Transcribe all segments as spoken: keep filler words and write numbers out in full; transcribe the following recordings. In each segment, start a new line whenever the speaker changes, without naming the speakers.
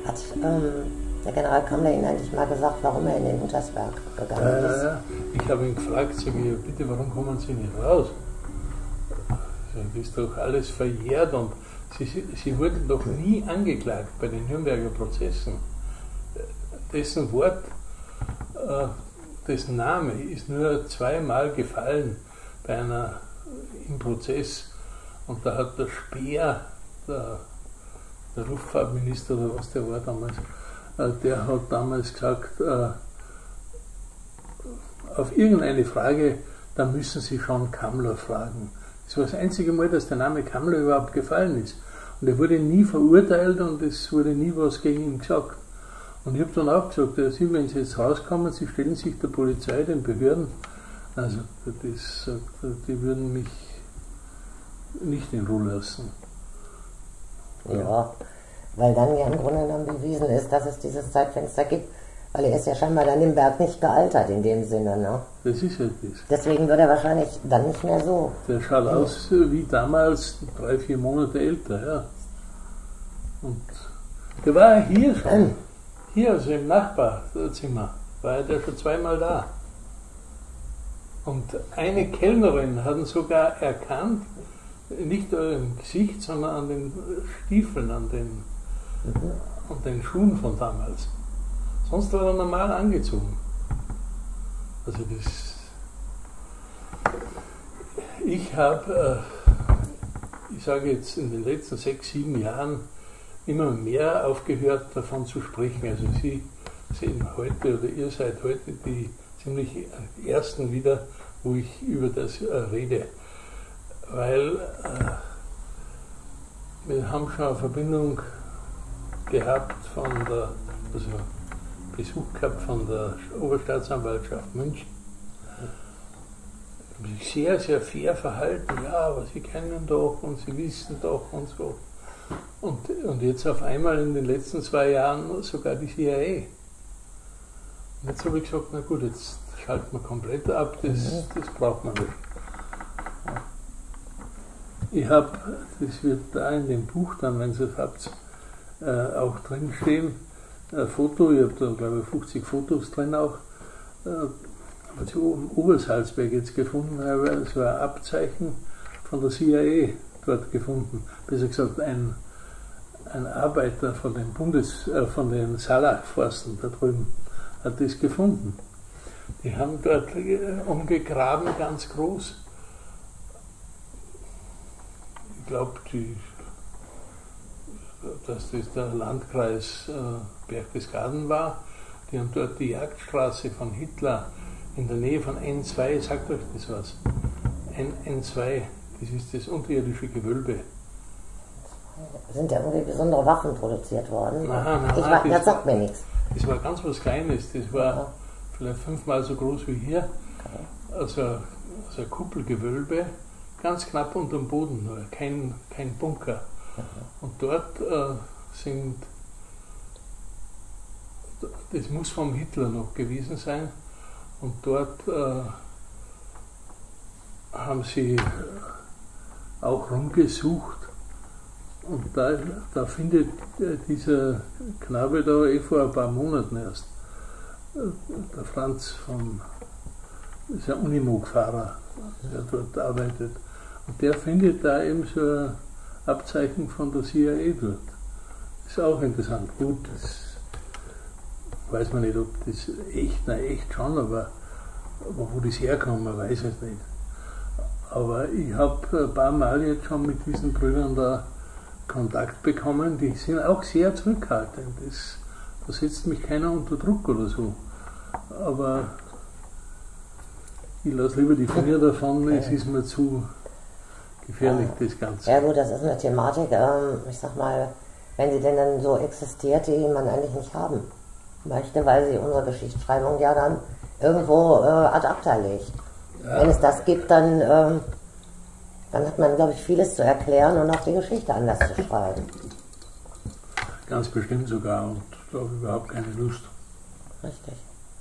Hat ähm, der General Kammler Ihnen eigentlich mal gesagt, warum er in den Untersberg gegangen
ja,
ist?
Ja, ja. Ich habe ihn gefragt, sage ich, bitte, warum kommen Sie nicht raus? Das ist doch alles verjährt und Sie, Sie wurden doch nie angeklagt bei den Nürnberger Prozessen. Dessen Wort, äh, dessen Name ist nur zweimal gefallen bei einer, im Prozess. Und da hat der Speer, der, der Luftfahrtminister oder was der war damals, äh, der hat damals gesagt, äh, auf irgendeine Frage, da müssen Sie schon Kammler fragen. Das war das einzige Mal, dass der Name Kammler überhaupt gefallen ist. Und er wurde nie verurteilt und es wurde nie was gegen ihn gesagt. Und ich habe dann auch gesagt, ja, Sie, wenn Sie jetzt rauskommen, Sie stellen sich der Polizei, den Behörden, also das, die würden mich nicht in Ruhe lassen.
Ja, ja, weil dann ja im Grunde genommen bewiesen ist, dass es dieses Zeitfenster gibt. Weil er ist ja scheinbar dann im Berg nicht gealtert in dem Sinne, ne?
Das ist halt das.
Deswegen wird er wahrscheinlich dann nicht mehr so.
Der schaut ja aus wie damals, drei, vier Monate älter, ja. Und der war ja hier schon. Hier, also im Nachbarzimmer, war der schon zweimal da. Und eine Kellnerin hat ihn sogar erkannt, nicht im Gesicht, sondern an den Stiefeln, an den, mhm. an den Schuhen von damals. Sonst war er normal angezogen. Also das. Ich habe, äh, ich sage jetzt in den letzten sechs, sieben Jahren immer mehr aufgehört davon zu sprechen. Also Sie sehen heute oder ihr seid heute die ziemlich ersten wieder, wo ich über das äh, rede. Weil äh, wir haben schon eine Verbindung gehabt von der, also Besuch gehabt von der Oberstaatsanwaltschaft München. Sie haben sich sehr, sehr fair verhalten. Ja, aber Sie kennen doch und Sie wissen doch und so. Und, und jetzt auf einmal in den letzten zwei Jahren sogar die C I A. Und jetzt habe ich gesagt, na gut, jetzt schalten wir komplett ab, das, das braucht man nicht. Ich habe, das wird da in dem Buch dann, wenn Sie es habt, äh, auch drinstehen, ein Foto, ich habe da glaube ich fünfzig Fotos drin auch, äh, was ich oben Obersalzberg jetzt gefunden habe, so ein Abzeichen von der C I A dort gefunden. Besser gesagt, ein, ein Arbeiter von den Bundes, äh, von den Salachforsten da drüben hat das gefunden. Die haben dort äh, umgegraben, ganz groß. Ich glaube, dass das der Landkreis äh, Berchtesgaden war. Die haben dort die Jagdstraße von Hitler in der Nähe von N zwei, sagt euch das was? N zwei, das ist das unterirdische Gewölbe.
Sind ja irgendwie besondere Waffen produziert worden?
Nein, nein,
ich war,
das,
das sagt mir nichts.
Das war ganz was Kleines, das war ja. vielleicht fünfmal so groß wie hier. Okay. Also, also ein Kuppelgewölbe, ganz knapp unter dem Boden, nur kein, kein Bunker. Okay. Und dort äh, sind, das muss vom Hitler noch gewesen sein, und dort äh, haben sie auch rumgesucht. Und da, da findet dieser Knabe da eh vor ein paar Monaten erst, der Franz vom, das ist ein Unimog-Fahrer, der dort arbeitet. Und der findet da eben so ein Abzeichen von der C I A dort. Das ist auch interessant. Gut, das weiß man nicht, ob das echt, na echt schon, aber, aber wo das herkommt, man weiß es nicht. Aber ich habe ein paar Mal jetzt schon mit diesen Brüdern da Kontakt bekommen, die sind auch sehr zurückhaltend. Das, da setzt mich keiner unter Druck oder so. Aber ich lasse lieber die Finger davon, es ist mir zu gefährlich, das Ganze.
Ja gut, das ist eine Thematik, ähm, ich sag mal, wenn sie denn dann so existiert, die man eigentlich nicht haben möchte, weil sie unsere Geschichtsschreibung ja dann irgendwo äh, ad acta legt. Ja. Wenn es das gibt, dann, ähm, dann hat man, glaube ich, vieles zu erklären und auch die Geschichte anders zu schreiben.
Ganz bestimmt sogar, und da habe ich überhaupt keine Lust.
Richtig.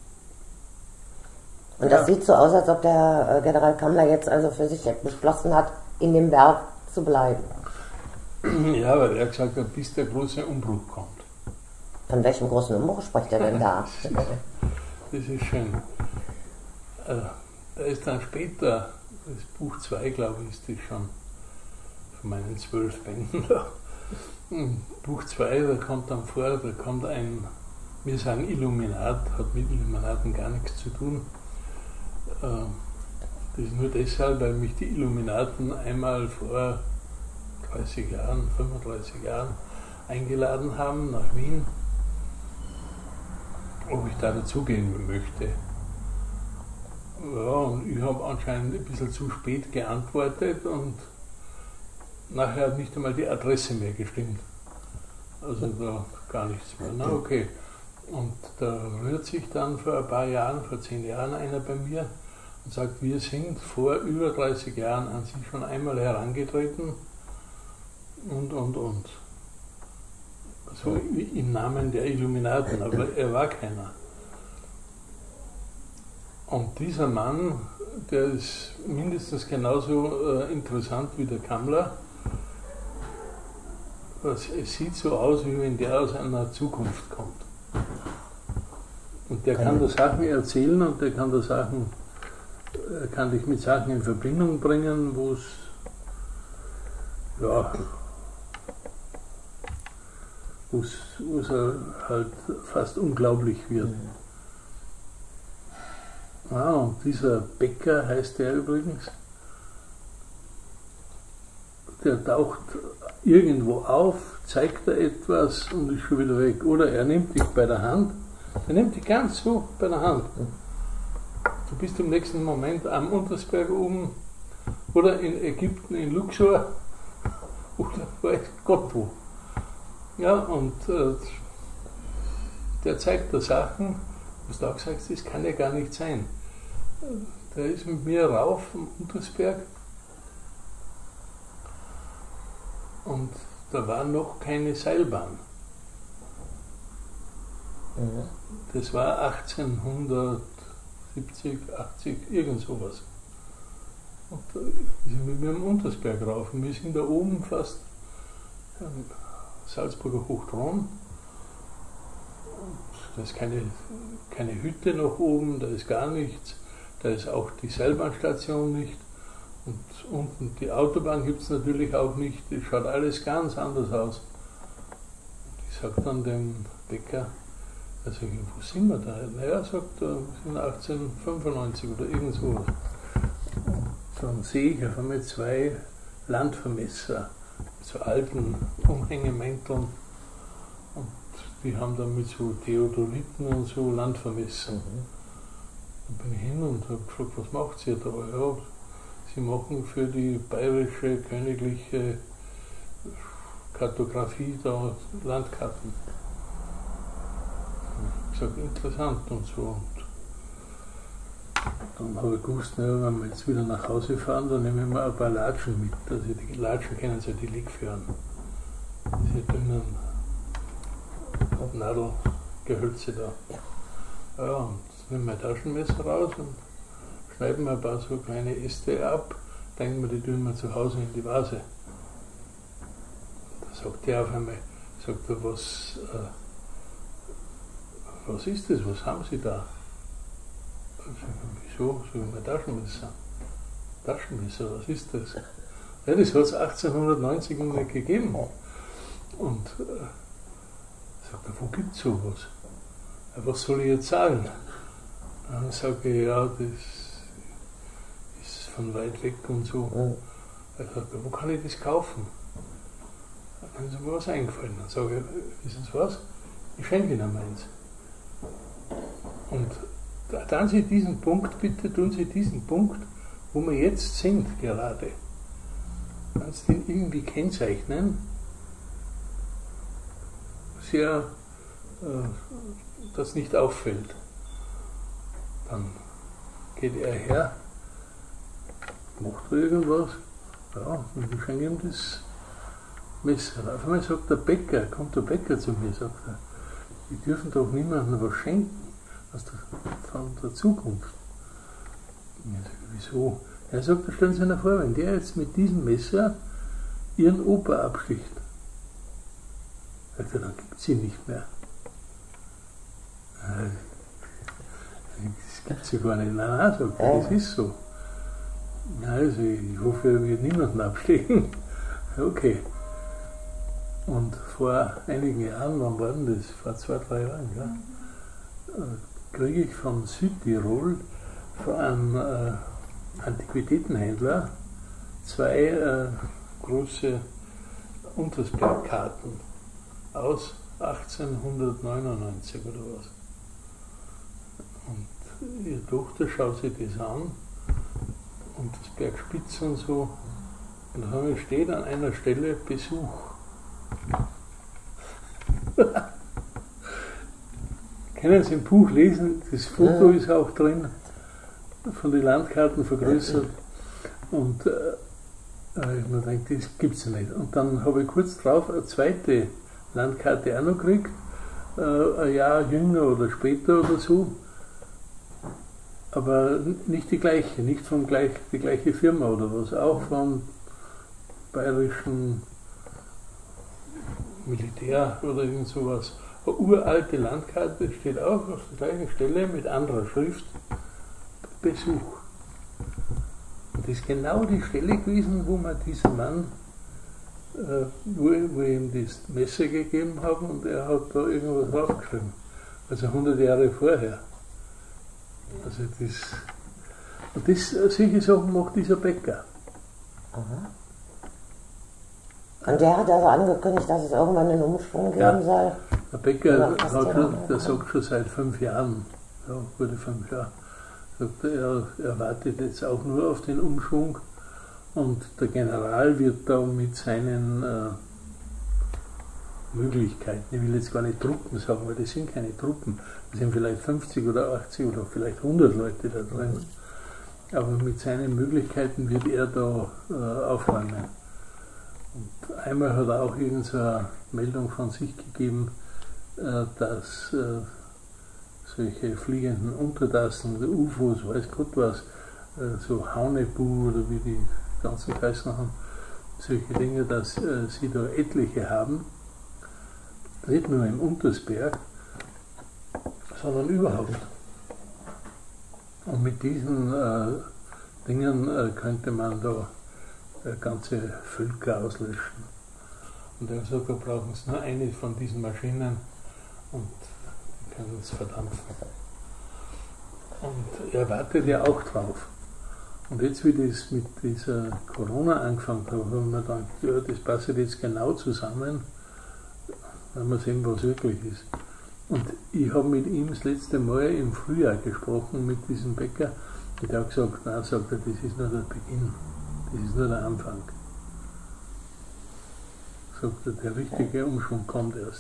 Und das ja. sieht so aus, als ob der äh, General Kammler jetzt also für sich beschlossen hat, in dem Berg zu bleiben.
Ja, weil er gesagt hat, bis der große Umbruch kommt.
Von welchem großen Humor spricht er denn da?
Das ist, das ist schön. Äh, da ist dann später, das Buch zwei, glaube ich, ist das schon von meinen zwölf Bänden da. Buch zwei, da kommt dann vor, da kommt ein, wir sagen Illuminat, hat mit Illuminaten gar nichts zu tun. Äh, das ist nur deshalb, weil mich die Illuminaten einmal vor dreißig Jahren, fünfunddreißig Jahren eingeladen haben nach Wien, ob ich da dazugehen möchte. Ja, und ich habe anscheinend ein bisschen zu spät geantwortet und nachher hat nicht einmal die Adresse mehr gestimmt. Also da gar nichts mehr. Na okay. Und da rührt sich dann vor ein paar Jahren, vor zehn Jahren einer bei mir und sagt, wir sind vor über dreißig Jahren an Sie schon einmal herangetreten und, und, und. Also im Namen der Illuminaten, aber er war keiner. Und dieser Mann, der ist mindestens genauso äh, interessant wie der Kammler. Es sieht so aus, wie wenn der aus einer Zukunft kommt. Und der kann da Sachen erzählen und der kann da Sachen, er kann dich mit Sachen in Verbindung bringen, wo es, ja, wo es halt fast unglaublich wird. Ah, und dieser Becker heißt der übrigens, der taucht irgendwo auf, zeigt er etwas und ist schon wieder weg. Oder er nimmt dich bei der Hand, er nimmt dich ganz so bei der Hand. Du bist im nächsten Moment am Untersberg oben oder in Ägypten, in Luxor oder weiß Gott wo. Ja, und äh, der zeigt da Sachen, was du auch sagst, das kann ja gar nicht sein. Der ist mit mir rauf am Untersberg und da war noch keine Seilbahn. Mhm. Das war achtzehnhundertsiebzig, achtzig, irgend sowas. Und da sind wir mit mir am Untersberg rauf und wir sind da oben fast am Salzburger Hochthron. Da ist keine, keine Hütte nach oben, da ist gar nichts, da ist auch die Seilbahnstation nicht und unten die Autobahn gibt es natürlich auch nicht, das schaut alles ganz anders aus. Und ich sage dann dem Bäcker, also wo sind wir da? Naja, sagt er, wir sind achtzehnhundertfünfundneunzig oder irgend sowas. Dann sehe ich auf einmal zwei Landvermesser mit so alten Umhängemänteln. Die haben dann mit so Theodoliten und so Land vermessen. Mhm. Dann bin ich hin und habe gefragt, was macht ihr da? Ja, sie machen für die bayerische königliche Kartografie da Landkarten. Ich habe gesagt, interessant und so. Und dann habe ich gewusst, na, wenn wir jetzt wieder nach Hause fahren, dann nehmen wir ein paar Latschen mit. Also die Latschen kennen Sie ja, die Liegführen. Diese dünnen Nadelgehölze da. Ja, und nehmen wir ein Taschenmesser raus und schneiden wir ein paar so kleine Äste ab, denken wir, die tun wir zu Hause in die Vase. Da sagt der auf einmal, sagt er, was, äh, was ist das, was haben Sie da? Wieso? So ein Taschenmesser. Taschenmesser, was ist das? Ja, das hat es achtzehnhundertneunzig nicht gegeben. Und äh, sagt er, wo gibt es sowas? Was soll ich jetzt sagen? Dann sage ich, ja, das ist von weit weg und so. Er sagt, wo kann ich das kaufen? Dann ist mir was eingefallen. Dann sage ich, wissen Sie was? Ich schenke Ihnen meins. Und dann Sie diesen Punkt, bitte tun Sie diesen Punkt, wo wir jetzt sind gerade. Kannst du den irgendwie kennzeichnen? Sehr, äh, das nicht auffällt. Dann geht er her, macht er irgendwas, ja, und ich schenke ihm das Messer. Auf einmal sagt der Bäcker, kommt der Bäcker zu mir, sagt er, wir dürfen doch niemandem was schenken aus der, von der Zukunft. Und ich sage, wieso? Er sagt, stellen Sie sich vor, wenn der jetzt mit diesem Messer Ihren Opa absticht, sagt er, dann gibt es ihn nicht mehr. Das gibt es ja gar nicht. Nein, nein, sagt er, das ist so. Also ich hoffe, er wird niemanden abstechen. Okay. Und vor einigen Jahren, wann war denn das? Vor zwei, drei Jahren, ja, kriege ich von Südtirol, von einem äh, Antiquitätenhändler, zwei äh, große Untersbergkarten aus achtzehnhundertneunundneunzig oder was. Und ihre Tochter schaut sich das an, Untersberg Spitz und so, und da steht an einer Stelle Besuch. Können Sie im Buch lesen, das Foto ja. ist auch drin, von den Landkarten vergrößert. Und äh, ich mir gedacht, das gibt es nicht. Und dann habe ich kurz drauf eine zweite Landkarte auch noch gekriegt, äh, ein Jahr jünger oder später oder so. Aber nicht die gleiche, nicht von gleich, die gleiche Firma oder was, auch vom bayerischen Militär oder irgend sowas. Eine uralte Landkarte steht auch auf der gleichen Stelle mit anderer Schrift, Besuch. Und das ist genau die Stelle gewesen, wo man diesen Mann, äh, wo, wo ich ihm das Messer gegeben habe und er hat da irgendwas draufgeschrieben. Also hundert Jahre vorher. Also das, und das, solche Sachen macht dieser Bäcker.
Aha. Und der hat also angekündigt, dass es irgendwann einen Umschwung geben
ja,
soll.
Der Bäcker hat schon, der sagt schon seit fünf Jahren, ja, wurde fünf Jahre, sagt er, er wartet jetzt auch nur auf den Umschwung und der General wird da mit seinen äh, Möglichkeiten, ich will jetzt gar nicht Truppen sagen, weil das sind keine Truppen, das sind vielleicht fünfzig oder achtzig oder vielleicht hundert Leute da drin, aber mit seinen Möglichkeiten wird er da äh, aufräumen. Und einmal hat er auch irgendeine Meldung von sich gegeben, äh, dass äh, solche fliegenden Untertassen, U F Os, weiß Gott was, äh, so Haunebu oder wie die ganzen Kreisen haben, solche Dinge, dass äh, sie da etliche haben, nicht nur im Untersberg, sondern überhaupt. Und mit diesen äh, Dingen äh, könnte man da äh, ganze Völker auslöschen. Und er sagt, wir brauchen es nur eine von diesen Maschinen und die können es verdampfen. Und er wartet ja auch drauf. Und jetzt, wie das mit dieser Corona angefangen hat, haben wir gedacht, ja, das passt jetzt genau zusammen, wenn wir sehen, was wirklich ist. Und ich habe mit ihm das letzte Mal im Frühjahr gesprochen, mit diesem Bäcker, und der hat gesagt, nein, sagt er, das ist nur der Beginn, das ist nur der Anfang. Sagt er, der richtige Umschwung kommt erst.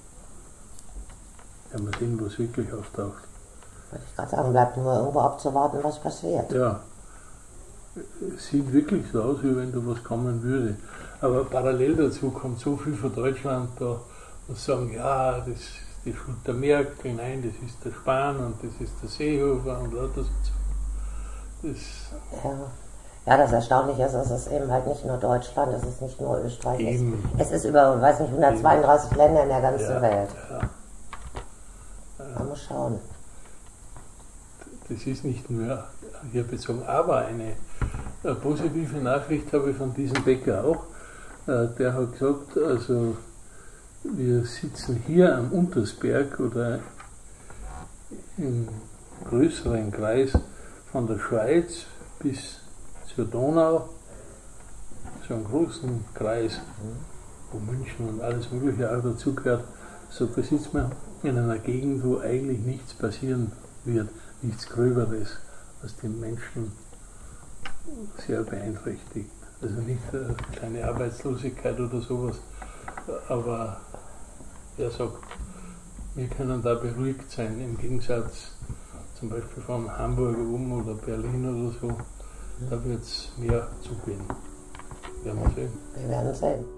Ja, mal sehen, was wirklich auftaucht.
Wollte ich gerade sagen, bleibt nur irgendwo abzuwarten, was passiert.
Ja, es sieht wirklich so aus, wie wenn da was kommen würde. Aber parallel dazu kommt so viel von Deutschland da, und sagen, ja, das ist die Schuld der Merkel, nein, das ist der Spahn und das ist der Seehofer und lauter so. Das
ja. ja, das Erstaunliche ist, es ist eben halt nicht nur Deutschland, es ist nicht nur Österreich, eben. es, es ist über, weiß nicht, hundertzweiunddreißig eben. Länder in der ganzen
ja,
Welt.
Ja.
Man muss schauen.
Das ist nicht nur hier bezogen, aber eine, eine positive Nachricht habe ich von diesem Bäcker auch. Der hat gesagt, also wir sitzen hier am Untersberg oder im größeren Kreis von der Schweiz bis zur Donau, so einen großen Kreis, wo München und alles Mögliche auch dazugehört. So, da sitzen wir in einer Gegend, wo eigentlich nichts passieren wird, nichts Gröberes, was den Menschen sehr beeinträchtigt. Also nicht eine kleine Arbeitslosigkeit oder sowas, aber er sagt, wir können da beruhigt sein, im Gegensatz zum Beispiel von Hamburg oben oder Berlin oder so, da wird es mehr zugehen. Werden wir sehen.
Wir werden sehen.